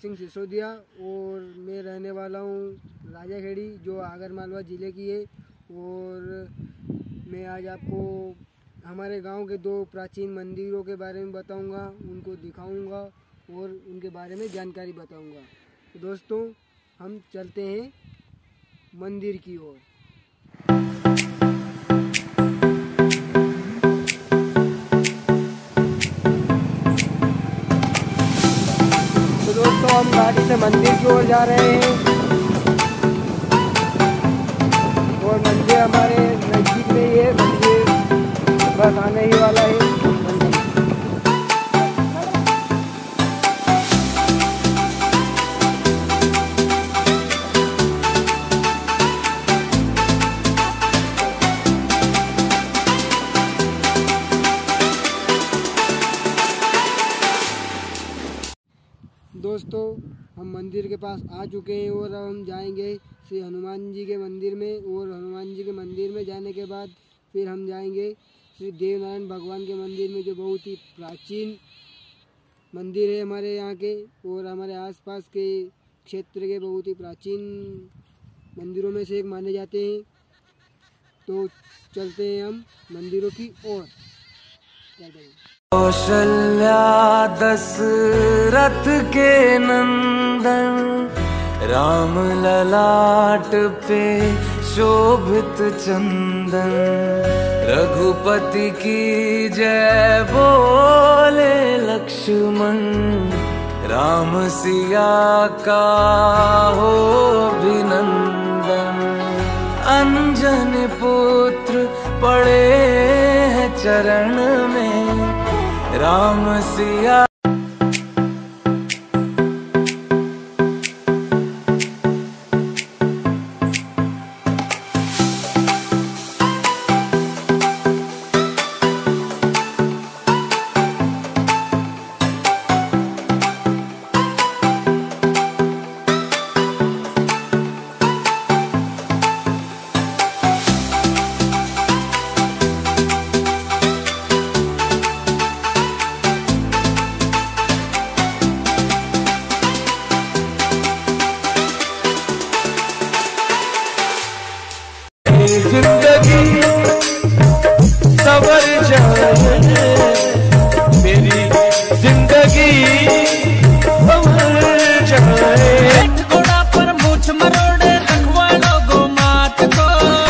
सिंह सिसोदिया और मैं रहने वाला हूँ राजा खेड़ी जो आगर मालवा ज़िले की है। और मैं आज आपको हमारे गांव के 2 प्राचीन मंदिरों के बारे में बताऊंगा, उनको दिखाऊंगा और उनके बारे में जानकारी बताऊंगा। तो दोस्तों हम चलते हैं मंदिर की ओर। तो दोस्तों हम गाड़ी से मंदिर की ओर जा रहे हैं और मंदिर हमारे नज़दीक में ही है। मंदिर बस आने ही वाला है। दोस्तों हम मंदिर के पास आ चुके हैं और अब हम जाएंगे श्री हनुमान जी के मंदिर में। और हनुमान जी के मंदिर में जाने के बाद फिर हम जाएंगे श्री देवनारायण भगवान के मंदिर में, जो बहुत ही प्राचीन मंदिर है हमारे यहाँ के और हमारे आसपास के क्षेत्र के बहुत ही प्राचीन मंदिरों में से एक माने जाते हैं। तो चलते हैं हम मंदिरों की ओर। कौशल्या दशरथ के नंदन, राम ललाट पे शोभित चंदन, रघुपति की जय बोले लक्ष्मण, राम सिया का हो अभिनंदन, अंजन पुत्र पड़े हैं चरण में, राम सिया। जिंदगी सवर जाए, मेरी जिंदगी सवर जाए। घोड़ा पर मूछ मरोड़े रखवाड़ो गो मात को,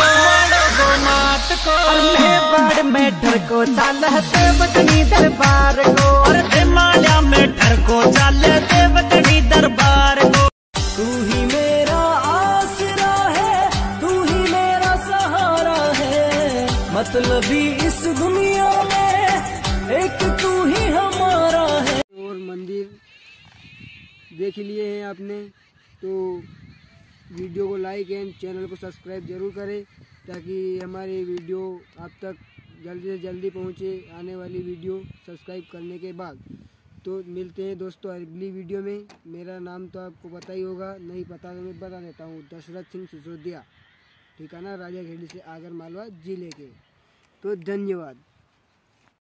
बाड़ में डर को चालते बकनी दरबार को, और माल्या में डर को चालते बकनी दरबार को। तू ही मेरा आसरा है, तू ही मेरा सहारा है, मतलबी इस दुनिया में एक तू ही हमारा है। और मंदिर देख लिए हैं आपने, तो वीडियो को लाइक एंड चैनल को सब्सक्राइब जरूर करें ताकि हमारी वीडियो आप तक जल्दी से जल्दी पहुंचे, आने वाली वीडियो सब्सक्राइब करने के बाद। तो मिलते हैं दोस्तों अगली वीडियो में। मेरा नाम तो आपको पता ही होगा, नहीं पता तो मैं बता देता हूँ, दशरथ सिंह सिसोदिया, ठिकाना राजा खेड़ी से आगर मालवा ज़िले के। तो धन्यवाद।